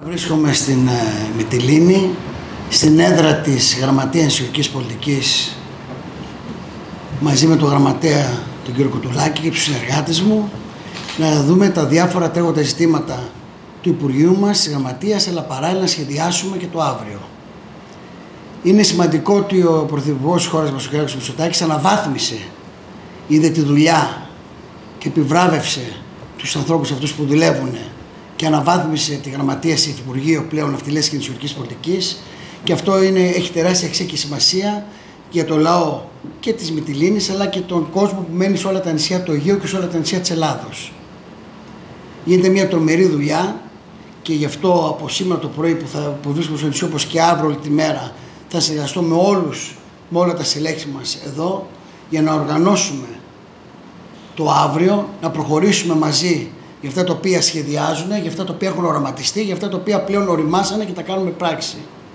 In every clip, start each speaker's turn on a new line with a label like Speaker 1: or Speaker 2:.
Speaker 1: Βρίσκομαι στην Μυτιλήνη, στην έδρα της Γραμματείας Νησιωτικής Πολιτικής, μαζί με τον γραμματέα τον κύριο Κουτουλάκη και τους συνεργάτες μου, να δούμε τα διάφορα τρέχοντα ζητήματα του Υπουργείου μας, της Γραμματείας, αλλά παράλληλα να σχεδιάσουμε και το αύριο. Είναι σημαντικό ότι ο Πρωθυπουργός της χώρας μας, ο κ. Μητσοτάκης, αναβάθμισε, είδε τη δουλειά και επιβράβευσε τους ανθρώπους αυτούς που δουλεύουν και αναβάθμισε τη Γραμματεία σε Υφυπουργείο πλέον Ναυτιλίας και Νησιωτικής Πολιτικής, και αυτό έχει τεράστια αξία και σημασία για το λαό και της Μυτιλήνης, αλλά και τον κόσμο που μένει σε όλα τα νησιά του Αιγαίου και σε όλα τα νησιά της Ελλάδος. Γίνεται μια τρομερή δουλειά και γι' αυτό από σήμερα το πρωί που βρίσκομαι στο νησί, όπως και αύριο όλη τη μέρα, θα συνεργαστώ με όλα τα στελέχη μας εδώ για να οργανώσουμε το αύριο, να προχωρήσουμε μαζί για αυτά τα οποία σχεδιάζουν, για αυτά τα οποία έχουν οραματιστεί, για αυτά τα οποία πλέον οριμάσανε και τα κάνουμε πράξη.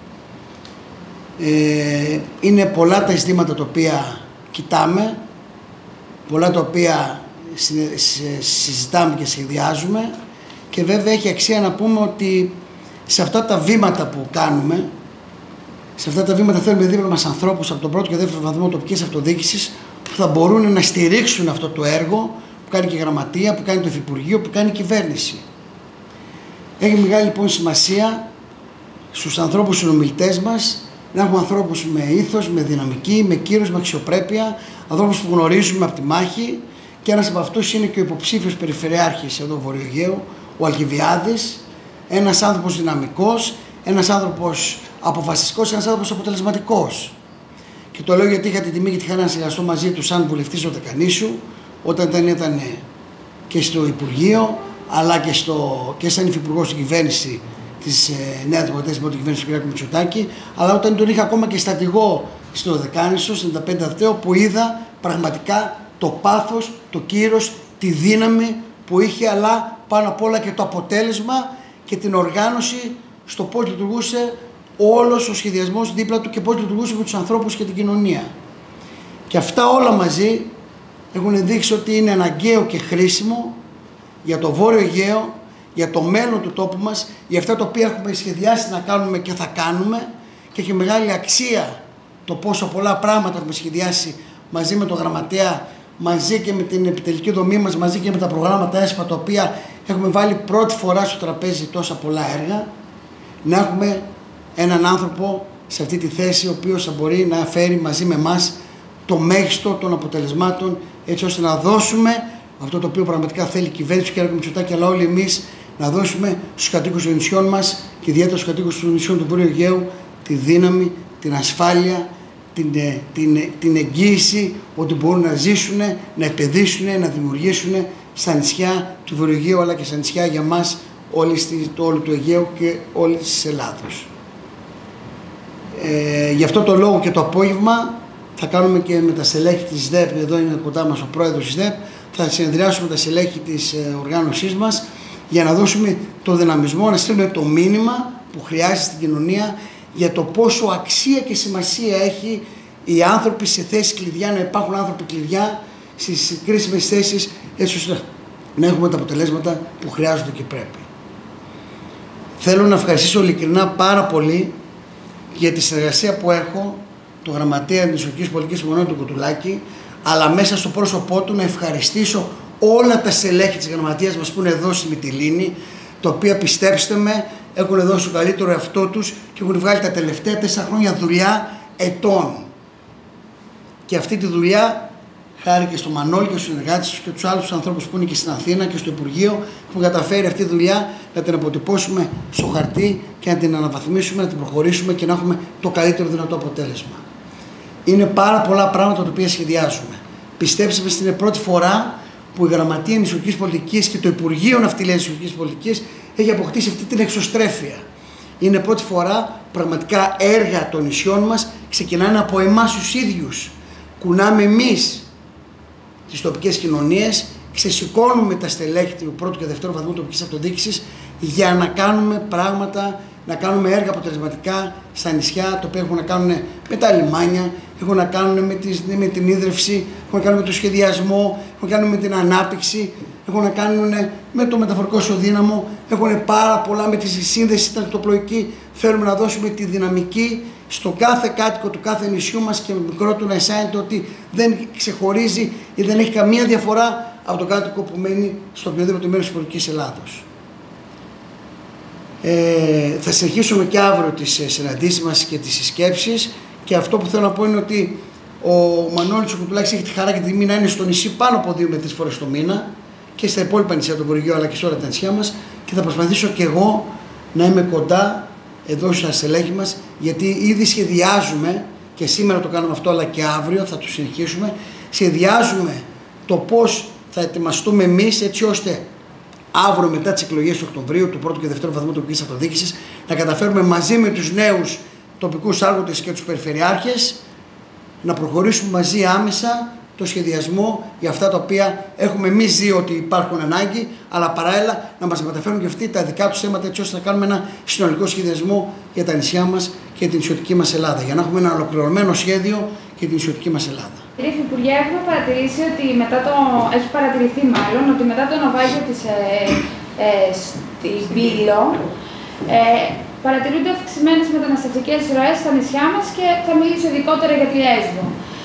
Speaker 1: Είναι πολλά τα ζητήματα τα οποία κοιτάμε, πολλά τα οποία συζητάμε και σχεδιάζουμε, και βέβαια έχει αξία να πούμε ότι σε αυτά τα βήματα που κάνουμε, σε αυτά τα βήματα θέλουμε δίπλα μας ανθρώπους από τον πρώτο και δεύτερο βαθμό τοπικής αυτοδιοίκησης που θα μπορούν να στηρίξουν αυτό το έργο που κάνει και η Γραμματεία, που κάνει το Υφυπουργείο, που κάνει η κυβέρνηση. Έχει μεγάλη λοιπόν σημασία στους ανθρώπους συνομιλητές μας να έχουμε ανθρώπους με ήθος, με δυναμική, με κύρος, με αξιοπρέπεια, ανθρώπους που γνωρίζουμε από τη μάχη, και ένας από αυτούς είναι και ο υποψήφιος περιφερειάρχης εδώ Βορειοαιγαίου, ο Αλκιβιάδης, ένας άνθρωπος δυναμικός, ένας άνθρωπος αποφασιστικός, ένας άνθρωπος αποτελεσματικός. Και το λέω γιατί είχα την τιμή και τη χαρά να συνεργαστώ μαζί του σαν βουλευτής του Δεκανήσου, όταν ήταν και στο Υπουργείο, αλλά και σαν υφυπουργός στην κυβέρνηση της Νέας Δημοκρατίας, με την κυβέρνηση του κ. Μητσοτάκη, αλλά όταν τον είχα ακόμα και στρατηγό στο Δεκάνησο, στην 95 Αυταίο, που είδα πραγματικά το πάθος, το κύρος, τη δύναμη που είχε, αλλά πάνω απ' όλα και το αποτέλεσμα και την οργάνωση στο πώς λειτουργούσε όλος ο σχεδιασμός δίπλα του και πώς λειτουργούσε με τους ανθρώπους και την κοινωνία. Και αυτά όλα μαζί έχουν δείξει ότι είναι αναγκαίο και χρήσιμο για το Βόρειο Αιγαίο, για το μέλλον του τόπου μας, για αυτά τα οποία έχουμε σχεδιάσει να κάνουμε και θα κάνουμε, και έχει μεγάλη αξία το πόσο πολλά πράγματα έχουμε σχεδιάσει μαζί με τον Γραμματέα, μαζί και με την επιτελική δομή μας, μαζί και με τα προγράμματα ΕΣΠΑ, τα οποία έχουμε βάλει πρώτη φορά στο τραπέζι τόσα πολλά έργα, να έχουμε έναν άνθρωπο σε αυτή τη θέση ο οποίος θα μπορεί να φέρει μαζί με εμάς το μέγιστο των αποτελεσμάτων, έτσι ώστε να δώσουμε αυτό το οποίο πραγματικά θέλει η κυβέρνηση του κ. Μητσοτάκη, αλλά όλοι εμείς να δώσουμε στους κατοίκους των νησιών μας και ιδιαίτερα στους κατοίκους των νησιών του Βόρειου Αιγαίου τη δύναμη, την ασφάλεια, την εγγύηση ότι μπορούν να ζήσουν, να επενδύσουν, να δημιουργήσουν στα νησιά του Βορειου Αιγαίου, αλλά και στα νησιά για μας όλου του Αιγαίου και όλης της Ελλάδος. Γι' αυτό το λόγο και το απόγευμα θα κάνουμε και με τα στελέχη της ΔΕΠ, εδώ είναι κοντά μας ο πρόεδρος της ΔΕΠ, θα συνεδριάσουμε τα στελέχη της οργάνωσής μας για να δώσουμε το δυναμισμό, να στείλουμε το μήνυμα που χρειάζεται στην κοινωνία για το πόσο αξία και σημασία έχει οι άνθρωποι σε θέσεις κλειδιά, να υπάρχουν άνθρωποι κλειδιά στις κρίσιμες θέσεις, έτσι ώστε να έχουμε τα αποτελέσματα που χρειάζονται και πρέπει. Θέλω να ευχαριστήσω ειλικρινά πάρα πολύ για τη συνεργασία που έχω το Γραμματέα Νησιωτικής Πολιτικής του Κουτουλάκη, αλλά μέσα στο πρόσωπό του να ευχαριστήσω όλα τα στελέχη της Γραμματείας μας που είναι εδώ στη Μυτιλήνη, τα οποία, πιστέψτε με, έχουν δώσει το καλύτερο εαυτό τους και έχουν βγάλει τα τελευταία 4 χρόνια δουλειά ετών. Και αυτή τη δουλειά, χάρη και στο Μανώλη και στους συνεργάτες τους και τους άλλους ανθρώπους που είναι και στην Αθήνα και στο Υπουργείο, έχουν καταφέρει αυτή τη δουλειά να την αποτυπώσουμε στο χαρτί και να την αναβαθμίσουμε, να την προχωρήσουμε και να έχουμε το καλύτερο δυνατό αποτέλεσμα. Είναι πάρα πολλά πράγματα τα οποία σχεδιάζουμε. Πιστέψτε με, στην πρώτη φορά που η Γραμματεία Νησιωτικής Πολιτικής και το Υπουργείο Ναυτιλίας Νησιωτικής Πολιτικής έχει αποκτήσει αυτή την εξωστρέφεια. Είναι πρώτη φορά πραγματικά έργα των νησιών μας ξεκινάνε από εμάς τους ίδιους. Κουνάμε εμείς τις τοπικές κοινωνίες, ξεσηκώνουμε τα στελέχη του πρώτου και δευτέρου βαθμού τοπικής αυτοδιοίκησης για να κάνουμε πράγματα, να κάνουμε έργα αποτελεσματικά στα νησιά, τα οποία έχουν να κάνουν με τα λιμάνια, έχουν να κάνουν με την ίδρυυση, έχουν να κάνουν με το σχεδιασμό, έχουν να κάνουν με την ανάπτυξη, έχουν να κάνουν με το μεταφορικό ισοδύναμο, έχουν πάρα πολλά με τη σύνδεση την ακτοπλοϊκή. Θέλουμε να δώσουμε τη δυναμική στον κάθε κάτοικο του κάθε νησιού μας και με μικρό του να αισθάνεται ότι δεν ξεχωρίζει ή δεν έχει καμία διαφορά από τον κάτοικο που μένει στο οποιοδήποτε μέρος της υπηρετικής Ελλάδος. Θα συνεχίσουμε και αύριο τις συναντήσεις μας και τις συσκέψεις, και αυτό που θέλω να πω είναι ότι ο Μανώλης ο Κουτουλάκης έχει τη χαρά και τη τιμή να είναι στο νησί πάνω από 2 με 3 φορές το μήνα και στα υπόλοιπα νησιά του Υπουργείου αλλά και σε όλα τα νησιά μας, και θα προσπαθήσω και εγώ να είμαι κοντά εδώ στα στελέχη μας, γιατί ήδη σχεδιάζουμε, και σήμερα το κάνουμε αυτό αλλά και αύριο θα το συνεχίσουμε, σχεδιάζουμε το πώς θα ετοιμαστούμε εμείς έτσι ώστε αύριο μετά τις εκλογές του Οκτωβρίου, του πρώτου και δεύτερου βαθμού τοπικής αυτοδιοίκησης, να καταφέρουμε μαζί με τους νέους τοπικούς άρχοντες και τους περιφερειάρχες να προχωρήσουμε μαζί άμεσα το σχεδιασμό για αυτά τα οποία έχουμε εμείς δει ότι υπάρχουν ανάγκη, αλλά παράλληλα να μας μεταφέρουν και αυτοί τα δικά τους θέματα, έτσι ώστε να κάνουμε ένα συνολικό σχεδιασμό για τα νησιά μας και την νησιωτική μας Ελλάδα, για να έχουμε ένα ολοκληρωμένο σχέδιο για την νησιωτική μας Ελλάδα.
Speaker 2: Κύριε Υφυπουργέ, έχουμε παρατηρήσει ότι έχει παρατηρηθεί μάλλον ότι μετά το ναυάγιο στην Πύλο παρατηρούνται αυξημένες μεταναστευτικές ροές στα νησιά μας, και θα μιλήσω ειδικότερα για τη Λέσβο.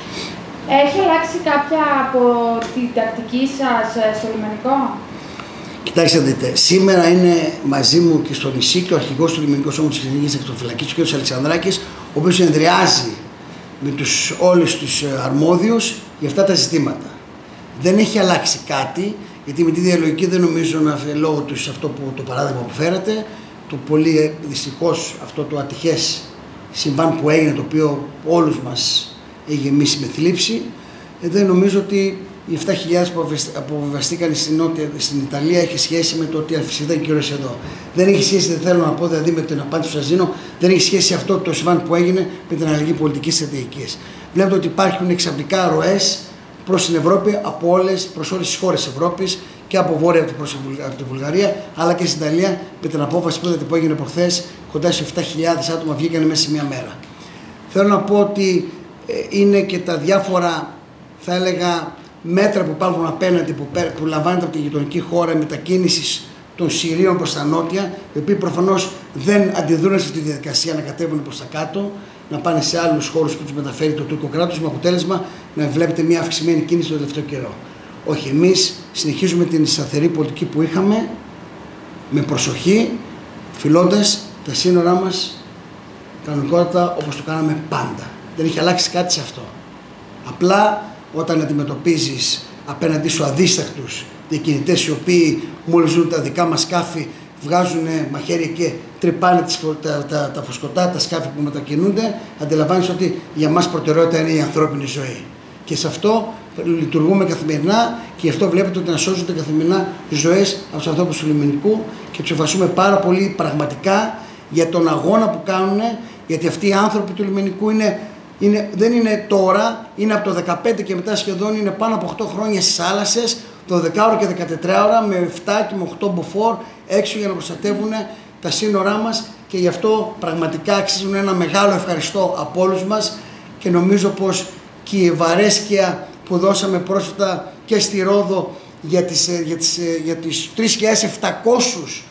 Speaker 2: Έχει αλλάξει κάποια από την τακτική σας στο λιμενικό?
Speaker 1: Κοιτάξτε, δείτε, σήμερα είναι μαζί μου και στο νησί και ο αρχηγός του Λιμενικού Σώματος της Εθνικής Ακτοφυλακής, ο κ. Αλεξανδράκης, ο οποίος συνεδριάζει με όλους τους αρμόδιους για αυτά τα ζητήματα. Δεν έχει αλλάξει κάτι, γιατί με τη διαλογική δεν νομίζω λόγω του αυτό το παράδειγμα που φέρατε, το πολύ δυστυχώς αυτό το ατυχές συμβάν που έγινε, το οποίο όλους μας έχει γεμίσει με θλίψη, δεν νομίζω ότι οι 7.000 που αποβιβαστήκαν στην Ιταλία έχει σχέση με το ότι ήταν καιρός εδώ. Δεν έχει σχέση, δεν θέλω να πω δηλαδή με την απάντηση που σας δίνω, δεν έχει σχέση αυτό το συμβάν που έγινε με την αλλαγή πολιτικής στρατηγικής. Βλέπετε ότι υπάρχουν εξαπλικά ροές προς την Ευρώπη προς όλες τις χώρες της Ευρώπης, και από βόρεια από τη Βουλγαρία, αλλά και στην Ιταλία, με την απόφαση που έγινε προχθές, κοντά σε 7.000 άτομα βγήκαν μέσα σε μία μέρα. Θέλω να πω ότι είναι και τα διάφορα, θα έλεγα, μέτρα που υπάρχουν απέναντι, που λαμβάνεται από τη γειτονική χώρα μετακίνησης των Συρίων προς τα νότια, οι οποίοι προφανώς δεν αντιδρούν σε αυτή τη διαδικασία να κατέβουν προς τα κάτω, να πάνε σε άλλους χώρους που τους μεταφέρει το τουρκικό κράτος, με αποτέλεσμα να βλέπετε μια αυξημένη κίνηση το τελευταίο καιρό. Όχι, εμείς συνεχίζουμε την σταθερή πολιτική που είχαμε, με προσοχή, φυλώντας τα σύνορά μας κανονικότατα όπως το κάναμε πάντα. Δεν έχει αλλάξει κάτι σε αυτό. Απλά όταν αντιμετωπίζεις απέναντί σου αδίστακτους διακινητές, οι οποίοι μόλις ζουν τα δικά μας σκάφη, βγάζουν μαχαίρια και τρυπάνε τα φωσκωτά, τα σκάφη που μετακινούνται, αντιλαμβάνεσαι ότι για μας προτεραιότητα είναι η ανθρώπινη ζωή. Και σε αυτό λειτουργούμε καθημερινά, και γι' αυτό βλέπετε ότι ανασώζονται καθημερινά ζωές από τους ανθρώπους του λιμενικού, και τους ευχαριστούμε πάρα πολύ πραγματικά για τον αγώνα που κάνουν, γιατί αυτοί οι άνθρωποι του λιμενικού δεν είναι τώρα, είναι από το 2015 και μετά σχεδόν, είναι πάνω από 8 χρόνια στις θάλασσες, το 10ωρο και 14ωρα, με 7 και με 8 μποφόρ έξω για να προστατεύουν τα σύνορά μας, και γι' αυτό πραγματικά αξίζουν ένα μεγάλο ευχαριστώ από όλους μας, και νομίζω πως και η ευαρέσκεια που δώσαμε πρόσφατα και στη Ρόδο για τις 3.700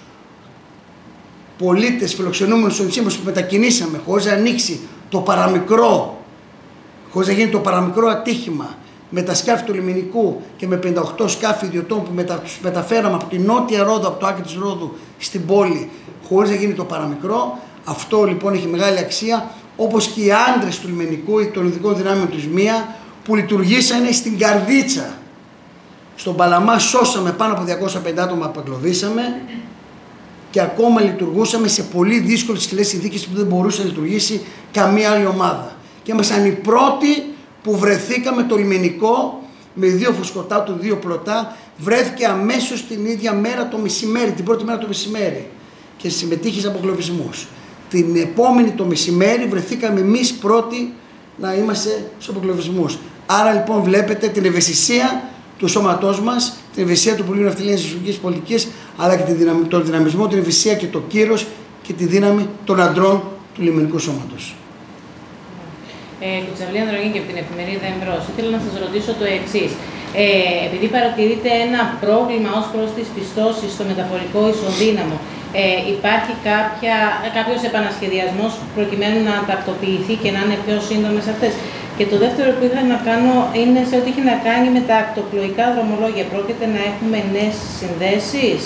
Speaker 1: πολίτες φιλοξενούμενους στο νησί μας που μετακινήσαμε χωρίς να ανοίξει το παραμικρό, χωρίς να γίνει το παραμικρό ατύχημα με τα σκάφη του λιμενικού και με 58 σκάφη ιδιωτών που τους μεταφέραμε από την νότια Ρόδο, από το άκρη της Ρόδου στην πόλη, χωρίς να γίνει το παραμικρό. Αυτό λοιπόν έχει μεγάλη αξία, όπως και οι άντρες του λιμενικού ή των ειδικών δυνάμεων του ΣΜΙΑ που λειτουργήσανε στην Καρδίτσα. Στον Παλαμά σώσαμε πάνω από 250 άτομα που εγκλωβίσαμε, και ακόμα λειτουργούσαμε σε πολύ δύσκολες σκληρές συνθήκες που δεν μπορούσε να λειτουργήσει καμία άλλη ομάδα. Και ήμασταν οι πρώτοι που βρεθήκαμε το λιμενικό με 2 φουσκωτά του, 2 πλωτά. Βρέθηκε αμέσως την ίδια μέρα το μεσημέρι, την πρώτη μέρα το μεσημέρι, και συμμετείχε σε αποκλωβισμούς. Την επόμενη το μεσημέρι βρεθήκαμε εμείς πρώτοι να είμαστε στους αποκλωβισμούς. Άρα λοιπόν βλέπετε την ευαισθησία του σώματός μας, την ευαισθησία του Υπουργείου Ναυτιλίας και Ισολογικής Πολιτικής, αλλά και τον δυναμισμό, την ευαισθησία και το κύρος και τη δύναμη των αντρών του λιμενικού σώματος.
Speaker 3: Κουτσαβλή Ανδρογίνη και από την εφημερίδα Εμπρός. Ήθελα να σας ρωτήσω το εξής. Επειδή παρατηρείται ένα πρόβλημα ως προς τις πιστώσεις στο μεταφορικό ισοδύναμο, υπάρχει κάποιος επανασχεδιασμός προκειμένου να τακτοποιηθεί και να είναι πιο σύντομες αυτές? Και το δεύτερο που ήθελα να κάνω είναι σε ό,τι έχει να κάνει με τα ακτοπλοϊκά δρομολόγια. Πρόκειται να έχουμε νέες συνδέσεις?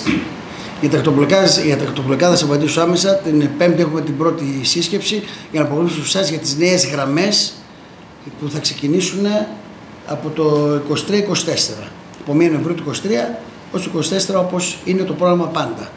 Speaker 1: Για τα ακτοπλοϊκά θα σας απαντήσω άμεσα. Την Πέμπτη έχουμε την πρώτη σύσκεψη για να αποκαλύψουμε στους εσάς για τις νέες γραμμές που θα ξεκινήσουν από το 23-24. Από 1 Νοεμβρίου του 23 ως το 24, όπως είναι το πρόγραμμα πάντα.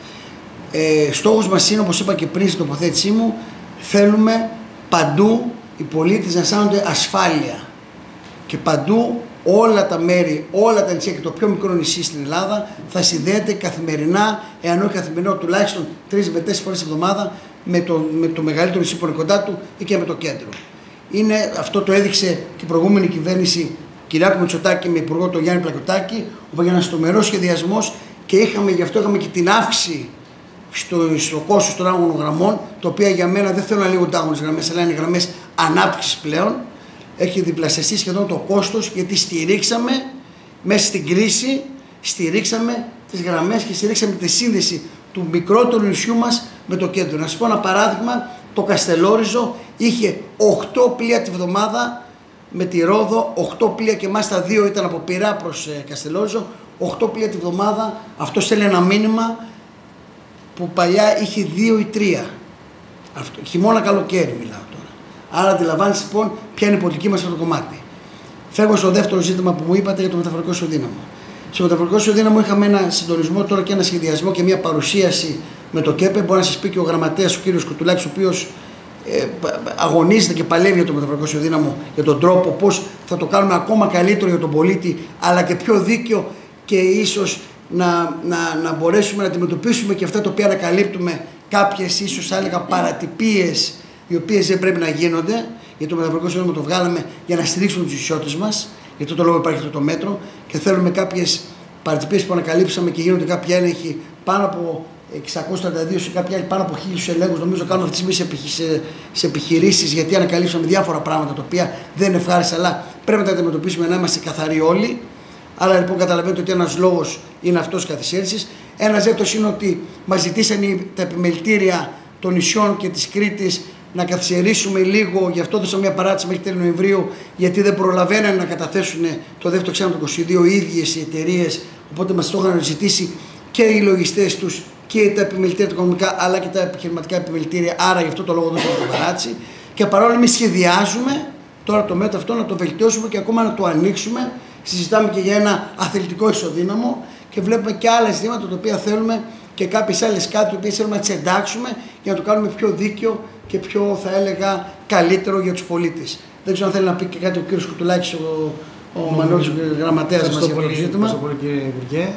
Speaker 1: Στόχος μας είναι, όπως είπα και πριν στην τοποθέτησή μου, θέλουμε παντού οι πολίτες να αισθάνονται ασφάλεια. Και παντού όλα τα μέρη, όλα τα νησιά και το πιο μικρό νησί στην Ελλάδα θα συνδέεται καθημερινά, εάν όχι καθημερινά, τουλάχιστον 3 με 4 φορές τη εβδομάδα με το μεγαλύτερο νησί που είναι κοντά του ή και με το κέντρο. Αυτό το έδειξε και η προηγούμενη κυβέρνηση Κυριάκου Μητσοτάκη με υπουργό τον Γιάννη Πλακωτάκη, όπου έγινε ένας τρομερός σχεδιασμός και γι' αυτό είχαμε και την αύξηση στο κόστος των άγωνων γραμμών, τα οποία για μένα δεν θέλω να λέγονται άγωνες γραμμές, αλλά είναι γραμμές ανάπτυξης πλέον. Έχει διπλασιαστεί σχεδόν το κόστος, γιατί στηρίξαμε μέσα στην κρίση, στηρίξαμε τις γραμμές και στηρίξαμε τη σύνδεση του μικρότερου νησιού μας με το κέντρο. Να σας πω ένα παράδειγμα, το Καστελόριζο είχε 8 πλοία τη βδομάδα με τη Ρόδο, 8 πλοία και εμάς τα 2 ήταν από Πειραιά προς Καστελόριζο, 8 πλοία τη βδομάδα. Αυτό στέλνει ένα μήνυμα που παλιά είχε 2 ή 3. Χειμώνα καλοκαίρι μιλάω τώρα. Άρα αντιλαμβάνεσαι λοιπόν ποια είναι η πολιτική μας αυτό το κομμάτι. Φεύγω στο δεύτερο ζήτημα που μου είπατε για το μεταφορικό ισοδύναμο. Στο μεταφορικό ισοδύναμο είχαμε ένα συντονισμό τώρα και ένα σχεδιασμό και μια παρουσίαση με το ΚΕΠΕ. Μπορεί να σας πει και ο γραμματέας, ο κύριος Κουτουλάκης, ο οποίος αγωνίζεται και παλεύει για το μεταφορικό ισοδύναμο, για τον τρόπο πώς θα το κάνουμε ακόμα καλύτερο για τον πολίτη, αλλά και πιο δίκαιο και ίσως να μπορέσουμε να αντιμετωπίσουμε και αυτά τα οποία ανακαλύπτουμε, κάποιες ίσως θα έλεγα παρατυπίες οι οποίες δεν πρέπει να γίνονται. Για το μεταφορικό ισοδύναμο το βγάλαμε για να στηρίξουμε τους ισιώτες μας, γιατί το λόγο υπάρχει αυτό το μέτρο και θέλουμε κάποιες παρατυπίες που ανακαλύψαμε και γίνονται κάποιοι έλεγχοι πάνω από 632 σε κάποια άλλη πάνω από 1000 ελέγχους. Νομίζω κάνουμε αυτή τη στιγμή σε επιχειρήσεις, γιατί ανακαλύψαμε διάφορα πράγματα τα οποία δεν είναι ευχάριστα, αλλά πρέπει να τα αντιμετωπίσουμε, να είμαστε καθαροί όλοι. Άρα λοιπόν καταλαβαίνετε ότι ένας λόγος είναι αυτός της καθυστέρησης. Ένας δεύτερος είναι ότι μας ζητήσαν τα επιμελητήρια των νησιών και της Κρήτης να καθυστερήσουμε λίγο, γι' αυτό δώσαμε μια παράτηση μέχρι τέλη Νοεμβρίου, γιατί δεν προλαβαίνανε να καταθέσουν το δεύτερο εξάμηνο του 2022 οι ίδιες οι εταιρείες. Οπότε μας το είχαν ζητήσει και οι λογιστές τους και τα επιμελητήρια τα οικονομικά, αλλά και τα επιχειρηματικά επιμελητήρια. Άρα γι' αυτό το λόγο δώσαμε την παράτηση. Και παρόλο εμείς σχεδιάζουμε τώρα το μέτρο αυτό να το βελτιώσουμε και ακόμα να το ανοίξουμε. Συζητάμε και για ένα αθλητικό ισοδύναμο και βλέπουμε και άλλα ζητήματα τα οποία θέλουμε και κάποιες άλλες κάτι που θέλουμε να τις εντάξουμε για να το κάνουμε πιο δίκαιο και πιο, θα έλεγα, καλύτερο για τους πολίτες. Δεν ξέρω αν θέλει να πει και κάτι ο κύριος Κουτουλάκης, ο Μανώλης, ο γραμματέας μας για το ζήτημα.
Speaker 4: Ευχαριστώ πολύ κύριε Υπουργέ.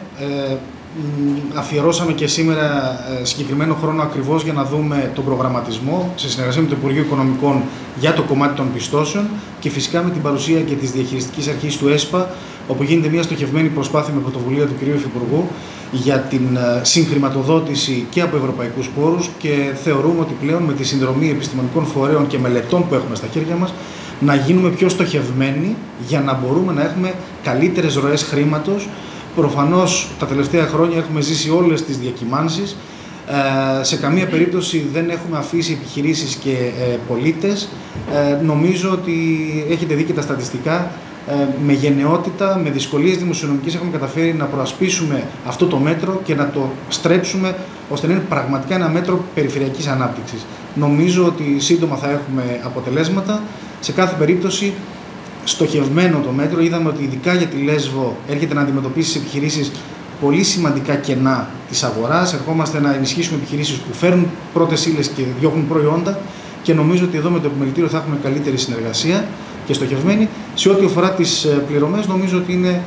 Speaker 4: Αφιερώσαμε και σήμερα συγκεκριμένο χρόνο ακριβώς για να δούμε τον προγραμματισμό σε συνεργασία με το Υπουργείο Οικονομικών για το κομμάτι των πιστώσεων και φυσικά με την παρουσία και της διαχειριστικής αρχής του ΕΣΠΑ, όπου γίνεται μια στοχευμένη προσπάθεια με πρωτοβουλία του κ. Υφυπουργού για την συγχρηματοδότηση και από ευρωπαϊκούς πόρους, και θεωρούμε ότι πλέον με τη συνδρομή επιστημονικών φορέων και μελετών που έχουμε στα χέρια μας να γίνουμε πιο στοχευμένοι για να μπορούμε να έχουμε καλύτερες ροές χρήματος. Προφανώς τα τελευταία χρόνια έχουμε ζήσει όλες τις διακυμάνσεις. Σε καμία περίπτωση δεν έχουμε αφήσει επιχειρήσεις και πολίτες. Νομίζω ότι έχετε δει και τα στατιστικά. Με γενναιότητα, με δυσκολίες δημοσιονομικές έχουμε καταφέρει να προασπίσουμε αυτό το μέτρο και να το στρέψουμε ώστε να είναι πραγματικά ένα μέτρο περιφερειακής ανάπτυξης. Νομίζω ότι σύντομα θα έχουμε αποτελέσματα. Σε κάθε περίπτωση στοχευμένο το μέτρο. Είδαμε ότι ειδικά για τη Λέσβο έρχεται να αντιμετωπίσει επιχειρήσεις πολύ σημαντικά κενά της αγοράς. Ερχόμαστε να ενισχύσουμε επιχειρήσεις που φέρνουν πρώτες ύλες και διώχνουν προϊόντα, και νομίζω ότι εδώ με το επιμελητήριο θα έχουμε καλύτερη συνεργασία και στοχευμένη. Σε ό,τι αφορά τις πληρωμές, νομίζω ότι είναι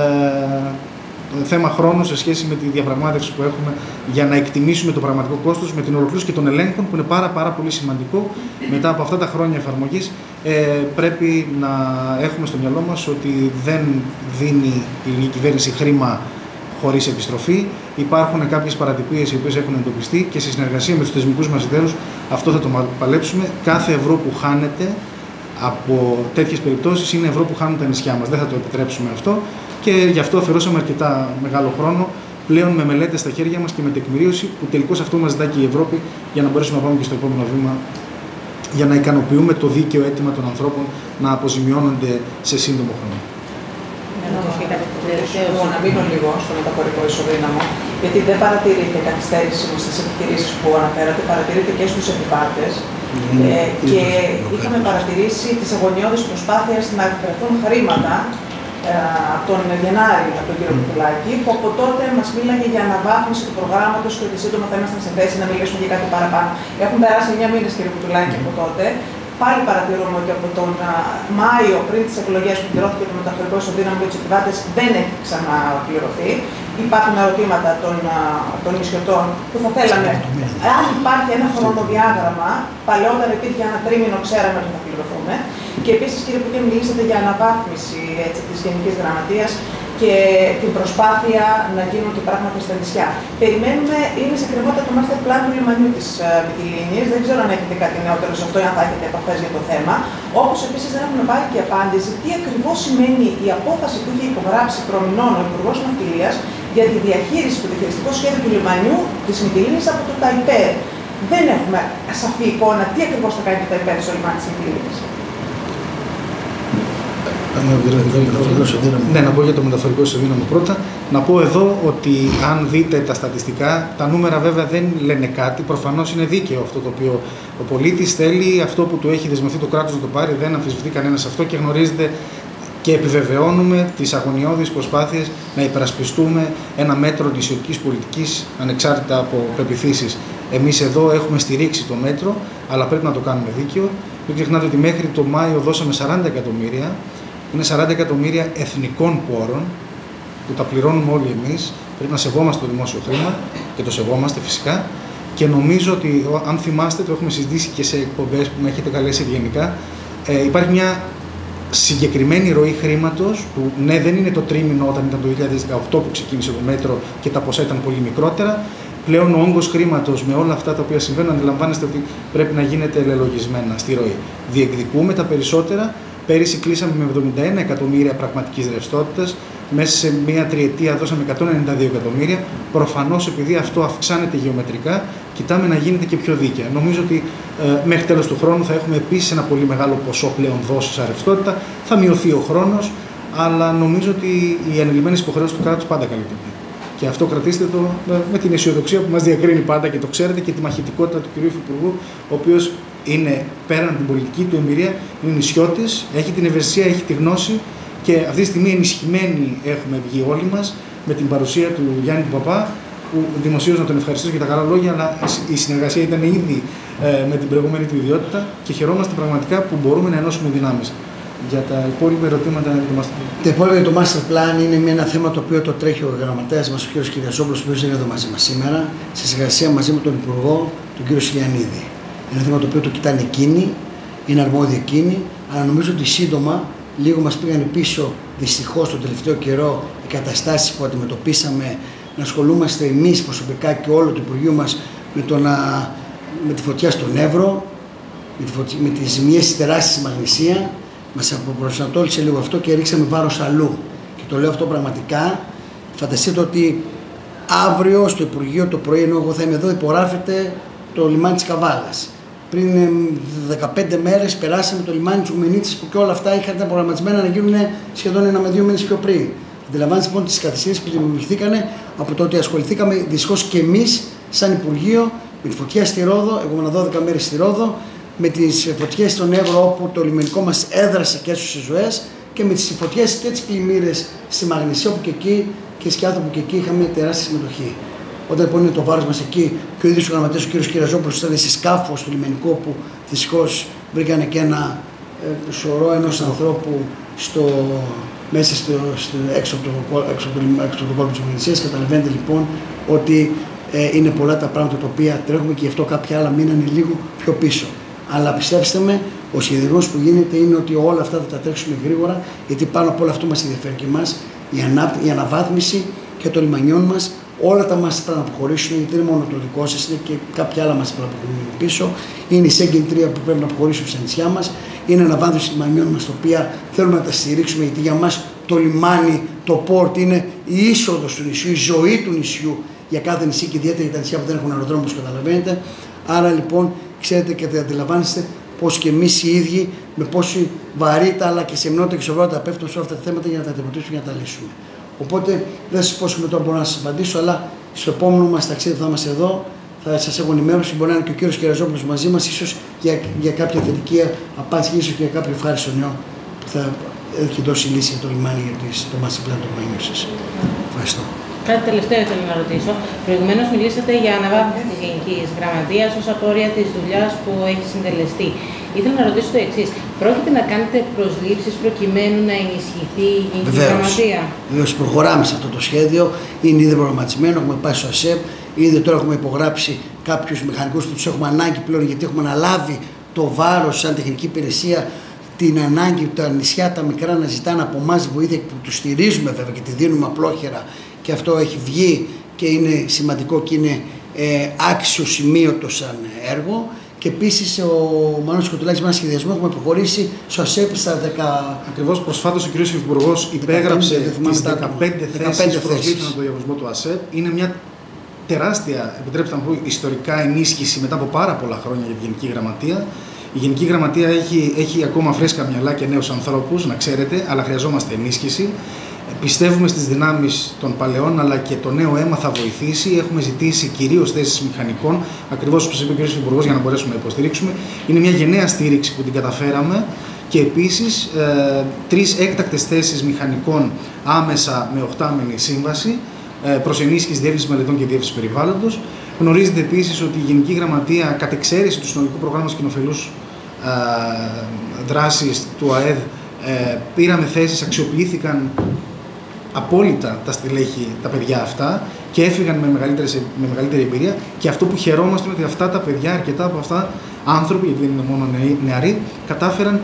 Speaker 4: θέμα χρόνου σε σχέση με τη διαπραγμάτευση που έχουμε για να εκτιμήσουμε το πραγματικό κόστος με την ολοκλήρωση και των ελέγχων, που είναι πάρα πολύ σημαντικό. Μετά από αυτά τα χρόνια εφαρμογής πρέπει να έχουμε στο μυαλό μας ότι δεν δίνει η ελληνική κυβέρνηση χρήμα χωρίς επιστροφή. Υπάρχουν κάποιες παρατυπίες οι οποίες έχουν εντοπιστεί και σε συνεργασία με τους θεσμικούς μας εταίρους αυτό θα το παλέψουμε. Κάθε ευρώ που χάνεται από τέτοιες περιπτώσεις είναι ευρώ που χάνουν τα νησιά μας. Δεν θα το επιτρέψουμε αυτό και γι' αυτό αφιερώσαμε αρκετά μεγάλο χρόνο πλέον με μελέτες στα χέρια μας και με τεκμηρίωση που τελικώς αυτό μας ζητάει και η Ευρώπη για να μπορέσουμε να πάμε και στο επόμενο βήμα για να ικανοποιούμε το δίκαιο αίτημα των ανθρώπων να αποζημιώνονται σε σύντομο χρόνο.
Speaker 5: Να μείνω λίγο στο μεταφορικό ισοδύναμο, γιατί δεν παρατηρείται καθυστέρηση στις επιχειρήσεις που αναφέρατε, παρατηρείται και στους επιβάτες. Και είχαμε παρατηρήσει τις αγωνιώδεις προσπάθειες να εκπαιδευτούν χρήματα από τον Γενάρη, από τον κύριο Κουτουλάκη, που από τότε μας μίλαγε για αναβάθμιση του προγράμματος και ότι σύντομα θα ήμασταν σε θέση να μιλήσουμε για κάτι παραπάνω. Έχουν περάσει 9 μήνες, κύριε Κουτουλάκη, από τότε. Πάλι παρατηρούμε ότι από τον Μάιο, πριν τις εκλογές που πληρώθηκε το μεταφορικό ισοδύναμο για τους επιβάτες, δεν έχει ξαναπληρωθεί. Υπάρχουν ερωτήματα των νησιωτών που θα θέλαμε. Αν υπάρχει ένα χρονοδιάγραμμα, παλαιότερα υπήρχε ένα τρίμηνο, ξέραμε ότι θα πληρωθούμε. Και επίσης, κύριε Υπουργέ, μιλήσατε για αναβάθμιση της Γενικής Γραμματείας και την προσπάθεια να γίνουν και πράγματα στα νησιά. Περιμένουμε, είναι σε κρεμότητα το master plan του λιμανιού της Μυτιλήνης. Δεν ξέρω αν έχετε κάτι νεότερο σε αυτό ή αν θα έχετε επαφές για το θέμα. Όπως επίσης δεν έχουμε πάρει και απάντηση τι ακριβώς σημαίνει η απόφαση που είχε υπογράψει προμηνών ο Υπουργός Ναυτιλίας για τη διαχείριση του διαχειριστικού σχέδιου του λιμανιού της Μυτιλήνης από το ΤΑΙΠΕΔ. Δεν έχουμε σαφή εικόνα τι ακριβώς θα κάνει το ΤΑΙΠΕΔ στο λιμάνι της Μυτιλήνης.
Speaker 4: Ναι, να πω για το μεταφορικό ισοδύναμο πρώτα. Να πω εδώ ότι αν δείτε τα στατιστικά, τα νούμερα βέβαια δεν λένε κάτι. Προφανώς είναι δίκαιο αυτό το οποίο ο πολίτης θέλει, αυτό που του έχει δεσμευτεί το κράτος να το πάρει, δεν αμφισβητεί κανένας αυτό και γνωρίζετε και επιβεβαιώνουμε τις αγωνιώδεις προσπάθειες να υπερασπιστούμε ένα μέτρο νησιωτικής πολιτικής ανεξάρτητα από πεποιθήσεις. Εμείς εδώ έχουμε στηρίξει το μέτρο, αλλά πρέπει να το κάνουμε δίκαιο. Μην ξεχνάτε ότι μέχρι το Μάιο δώσαμε 40 εκατομμύρια. Είναι 40 εκατομμύρια εθνικών πόρων που τα πληρώνουμε όλοι εμείς. Πρέπει να σεβόμαστε το δημόσιο χρήμα και το σεβόμαστε φυσικά. Και νομίζω ότι, αν θυμάστε, το έχουμε συζητήσει και σε εκπομπές που με έχετε καλέσει ευγενικά, υπάρχει μια συγκεκριμένη ροή χρήματος που ναι, δεν είναι το τρίμηνο όταν ήταν το 2018 που ξεκίνησε το μέτρο και τα ποσά ήταν πολύ μικρότερα. Πλέον ο όγκος χρήματος με όλα αυτά τα οποία συμβαίνουν, αντιλαμβάνεστε ότι πρέπει να γίνεται ελελογισμένα στη ροή. Διεκδικούμε τα περισσότερα. Πέρυσι κλείσαμε με 71 εκατομμύρια πραγματικής ρευστότητας. Μέσα σε μία τριετία δώσαμε 192 εκατομμύρια. Προφανώς, επειδή αυτό αυξάνεται γεωμετρικά, κοιτάμε να γίνεται και πιο δίκαια. Νομίζω ότι μέχρι τέλος του χρόνου θα έχουμε επίσης ένα πολύ μεγάλο ποσό πλέον δόσεις σε ρευστότητα. Θα μειωθεί ο χρόνος, αλλά νομίζω ότι οι ανελημμένες υποχρεώσεις του κράτους πάντα καλύπτονται. Και αυτό κρατήστε το με την αισιοδοξία που μας διακρίνει πάντα και το ξέρετε και τη μαχητικότητα του κ. Υφυπουργού, ο οποίος είναι πέραν από την πολιτική του εμπειρία, είναι νησιώτης, έχει την ευαισθησία, έχει τη γνώση και αυτή τη στιγμή ενισχυμένοι έχουμε βγει όλοι μας με την παρουσία του Γιάννη του Παπά, που δημοσίως να τον ευχαριστήσω για τα καλά λόγια, αλλά η συνεργασία ήταν ήδη με την προηγούμενη του ιδιότητα και χαιρόμαστε πραγματικά που μπορούμε να ενώσουμε δυνάμεις. Για τα υπόλοιπα ερωτήματα για το master plan.
Speaker 1: Το υπόλοιπο για το master plan είναι ένα θέμα το οποίο το τρέχει ο γραμματέας μας, ο κ. Κυριαζόπουλος, ο οποίος είναι εδώ μαζί μας σήμερα, σε συνεργασία μαζί με τον Υπουργό, τον κ. Σιλιανίδη. Είναι ένα θέμα το οποίο το κοιτάνε εκείνοι, είναι αρμόδιοι εκείνοι, αλλά νομίζω ότι σύντομα λίγο μας πήγαν πίσω, δυστυχώς, τον τελευταίο καιρό, οι καταστάσεις που αντιμετωπίσαμε, να ασχολούμαστε εμείς προσωπικά και όλο το Υπουργείο μας με τη φωτιά στον Εύρο, με τις ζημιές τεράστιες στη Μαγνησία. Μας αποπροσανατόλισε λίγο αυτό και ρίξαμε βάρος αλλού. Και το λέω αυτό πραγματικά. Φανταστείτε ότι αύριο στο Υπουργείο το πρωί, ενώ εγώ θα είμαι εδώ, υπογράφεται το λιμάνι της Καβάλας. Πριν 15 μέρες περάσαμε το λιμάνι της Ουμενίτσης που και όλα αυτά είχαν προγραμματισμένα να γίνουν σχεδόν 1 με 2 μήνες πιο πριν. Αντιλαμβάνεστε λοιπόν τις καθυστερήσεις που δημιουργηθήκαν από το ότι ασχοληθήκαμε δυστυχώς και εμείς, σαν Υπουργείο, με τη φωτιά στη Ρόδο. Εγώ ήμουν 12 μέρες στη Ρόδο. Με τις φωτιές στον Εύρο, όπου το λιμενικό μας έδρασε και έσωσε ζωές, και με τις φωτιές και τις πλημμύρες στη Μαγνησία, όπου και εκεί και Σκιάθο, που και εκεί είχαμε τεράστια συμμετοχή. Όταν λοιπόν είναι το βάρος μας εκεί και ο ίδιος ο γραμματέας ο κ. Κυριαζόπουλος ήταν σε σκάφο στο λιμενικό, που δυστυχώς βρήκανε και ένα σωρό ενός ανθρώπου μέσα έξω από τον κόλπο της Μαγνησίας. Καταλαβαίνετε λοιπόν ότι είναι πολλά τα πράγματα τα οποία τρέχουμε και γι' αυτό κάποια άλλα μείνανε λίγο πιο πίσω. Αλλά πιστέψτε με, ο σχεδιασμός που γίνεται είναι ότι όλα αυτά θα τα τρέξουμε γρήγορα, γιατί πάνω από όλο αυτό μας ενδιαφέρει και εμάς η αναβάθμιση και των λιμανιών μας, Όλα τα μάτια πρέπει να αποχωρήσουν, γιατί είναι μόνο το δικό σας, είναι και κάποια άλλα μάτια πρέπει να αποχωρήσουν πίσω. Είναι η Σέγγεν 3 που πρέπει να αποχωρήσουν στα νησιά μας. Είναι αναβάθμιση λιμανιών μας, τα οποία θέλουμε να τα στηρίξουμε, γιατί για μας το λιμάνι, το πόρτ είναι η είσοδος του νησιού, η ζωή του νησιού για κάθε νησί και ιδιαίτερα για τα νησιά που δεν έχουν αεροδρόμιο, όπως καταλαβαίνετε. Άρα λοιπόν, ξέρετε και αντιλαμβάνεστε πως και εμείς οι ίδιοι με πόση βαρύτητα αλλά και σεμνότητα και σοβαρότητα πέφτουν σε όλα αυτά τα θέματα για να τα αντιμετωπίσουμε και να τα λύσουμε. Οπότε δεν σας πω τώρα μπορώ να σας απαντήσω, αλλά στο επόμενο μας ταξίδι θα είμαστε εδώ, θα σας έχω ενημέρωση. Μπορεί να είναι και ο κύριος Κεραζόπουλος μαζί μας, ίσως για κάποια θετική απάντηση, ίσως και για κάποιο ευχάριστο νέο που θα έχει δώσει λύση για το λιμάνι για το master plan του λιμανιού σας. Ευχαριστώ.
Speaker 3: Κάτι τελευταίο ήθελα να ρωτήσω. Προηγουμένως μιλήσατε για αναβάθμιση της Γενικής Γραμματείας ως απόρρια της δουλειάς που έχει συντελεστεί. Ήθελα να ρωτήσω το εξής. Πρόκειται να κάνετε προσλήψεις προκειμένου να ενισχυθεί η Γενική Γραμματεία?
Speaker 1: Βεβαίως, προχωράμε σε αυτό το σχέδιο. Είναι ήδη προγραμματισμένο. Έχουμε πάει στο ΑΣΕΠ. Ήδη τώρα έχουμε υπογράψει κάποιους μηχανικούς που τους έχουμε ανάγκη πλέον, γιατί έχουμε αναλάβει το βάρος σαν τεχνική υπηρεσία. Την ανάγκη τα νησιά τα μικρά να ζητάνε από εμάς βοήθεια που τους στηρίζουμε βέβαια και τη δίνουμε απλόχερα, και αυτό έχει βγει και είναι σημαντικό και είναι άξιο σημείωτο σαν έργο. Και επίσης ο Μάνος Κοτουλάκης με ένα σχεδιασμό έχουμε προχωρήσει στο ΑΣΕΠ στα 10.
Speaker 4: Ακριβώς προσφάτως ο κ. Υφυπουργός υπέγραψε τις 15 θέσεις προσλήψεων από το διαγωνισμό του ΑΣΕΠ. Είναι μια τεράστια, επιτρέψτε να πω, ιστορικά ενίσχυση μετά από πάρα πολλά χρόνια για τη Γενική Γραμματεία. Η Γενική Γραμματεία έχει ακόμα φρέσκα μυαλά και νέους ανθρώπους, να ξέρετε, αλλά χρειαζόμαστε ενίσχυση. Πιστεύουμε στις δυνάμεις των παλαιών, αλλά και το νέο αίμα θα βοηθήσει. Έχουμε ζητήσει κυρίως θέσεις μηχανικών, ακριβώς όπως είπε ο κ. Υφυπουργός, για να μπορέσουμε να υποστηρίξουμε. Είναι μια γενναία στήριξη που την καταφέραμε. Και επίσης 3 έκτακτες θέσεις μηχανικών άμεσα με 8μηνη σύμβαση προς ενίσχυση διεύθυνσης μελετών και διεύθυνσης περιβάλλοντος. Γνωρίζετε επίσης ότι η Γενική Γραμματεία, κατ' εξαίρεση του συνολικού προγράμματος κοινοφελούς δράσης του ΑΕΔ, πήραμε θέσεις, αξιοποιήθηκαν απόλυτα τα στελέχη, τα παιδιά αυτά, και έφυγαν με μεγαλύτερη εμπειρία. Και αυτό που χαιρόμαστε είναι ότι αυτά τα παιδιά, αρκετά από αυτά άνθρωποι, γιατί δεν είναι μόνο νεαροί, κατάφεραν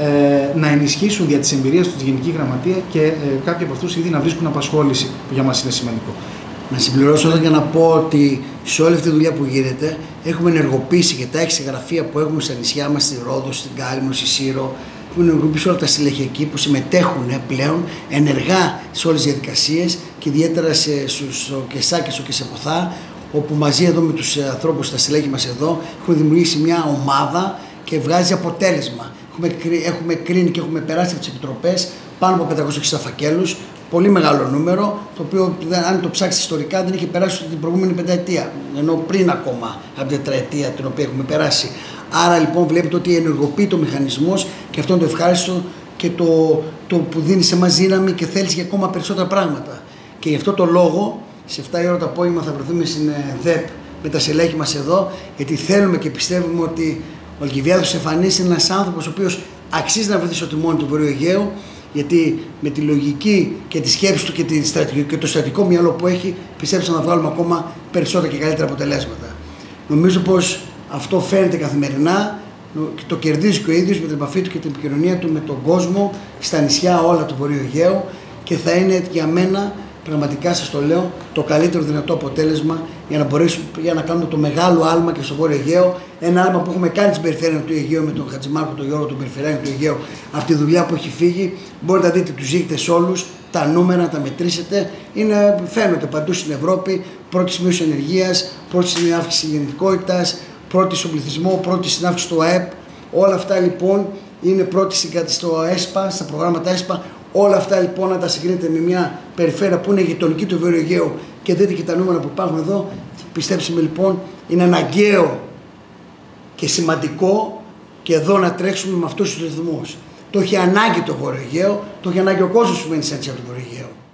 Speaker 4: να ενισχύσουν δια της εμπειρίας του τη Γενική Γραμματεία και κάποιοι από αυτούς ήδη να βρίσκουν απασχόληση, που για μας είναι σημαντικό.
Speaker 1: Να συμπληρώσω εδώ για να πω ότι σε όλη αυτή τη δουλειά που γίνεται έχουμε ενεργοποιήσει και τα 6 γραφεία που έχουμε στα νησιά μας, στη Ρόδο, στην Κάλυμνο, στη Σύρο. Έχουμε ενεργοποιήσει όλα τα στελέχη εκεί που συμμετέχουν πλέον ενεργά σε όλες τις διαδικασίες, και ιδιαίτερα στο Κεσά και στο Κεσεποθά, όπου μαζί εδώ με τους ανθρώπους στα στελέχη μας εδώ έχουμε δημιουργήσει μια ομάδα και βγάζει αποτέλεσμα. Έχουμε κρίνει και έχουμε περάσει από τις επιτροπές πάνω από 560 φακέλους. Πολύ μεγάλο νούμερο, το οποίο αν το ψάξει ιστορικά δεν είχε περάσει την προηγούμενη πενταετία, ενώ πριν ακόμα από την τετραετία την οποία έχουμε περάσει. Άρα λοιπόν βλέπετε ότι ενεργοποιείται ο μηχανισμός, και αυτό είναι το ευχάριστο και το που δίνει σε μας δύναμη και θέλεις για ακόμα περισσότερα πράγματα. Και γι' αυτό το λόγο, σε 7 η ώρα το απόγευμα θα βρεθούμε στην ΔΕΠ με τα στελέχη μας εδώ, γιατί θέλουμε και πιστεύουμε ότι ο Αλκιβιάδος Στεφανής είναι ένας άνθρωπος ο οποίος αξίζει να βρεθεί στο τιμόνι του Βορείου Αιγαίου, γιατί με τη λογική και τη σκέψη του και το στρατηγικό μυαλό που έχει, πιστέψαμε να βγάλουμε ακόμα περισσότερα και καλύτερα αποτελέσματα. Νομίζω πως αυτό φαίνεται καθημερινά και το κερδίζει και ο ίδιος με την επαφή του και την επικοινωνία του με τον κόσμο στα νησιά όλα του Βορείου Αιγαίου, και θα είναι για μένα, πραγματικά σας το λέω, το καλύτερο δυνατό αποτέλεσμα για να μπορέσουμε να κάνουμε το μεγάλο άλμα και στο Βόρειο Αιγαίο. Ένα άλμα που έχουμε κάνει στην περιφέρεια του Αιγαίου με τον Χατζημάρκο, τον Γιώργο, τον Περιφερειάρχη του Αιγαίου, από τη δουλειά που έχει φύγει. Μπορείτε να δείτε τους δείκτες όλους, τα νούμερα, να τα μετρήσετε. Φαίνονται παντού στην Ευρώπη. Πρώτη σημείο ενεργείας, πρώτη σημείο αύξηση γεννητικότητας, πρώτη στον πληθυσμό, πρώτη στην αύξηση του ΑΕΠ. Όλα αυτά λοιπόν είναι πρώτη στο ΕΣΠΑ, στα προγράμματα ΕΣΠΑ. Όλα αυτά λοιπόν να τα συγκρίνετε με μια περιφέρεια που είναι γειτονική του Βορείου Αιγαίου και δείτε και τα νούμερα που υπάρχουν εδώ, πιστέψτε με λοιπόν, είναι αναγκαίο και σημαντικό και εδώ να τρέξουμε με αυτούς τους ρυθμούς. Το έχει ανάγκη το Βορείου Αιγαίο, το έχει ανάγκη ο κόσμος που μένει στα νησιά του Βορείου Αιγαίου.